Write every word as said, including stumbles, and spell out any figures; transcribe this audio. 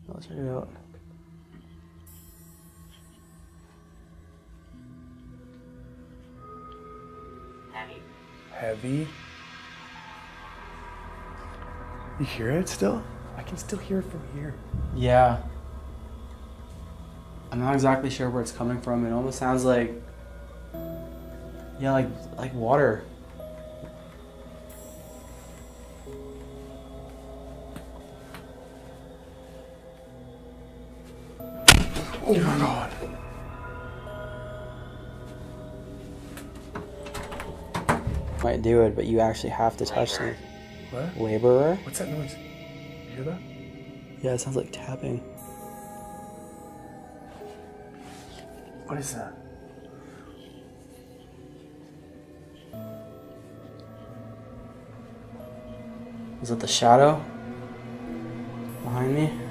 Let's check it out. Heavy. Heavy. You hear it still? I can still hear it from here. Yeah. I'm not exactly sure where it's coming from. It almost sounds like, yeah, like like water. Oh my god. Might do it, but you actually have to touch them. What? Laborer? What's that noise? You hear that? Yeah, it sounds like tapping. What is that? Is that the shadow behind me?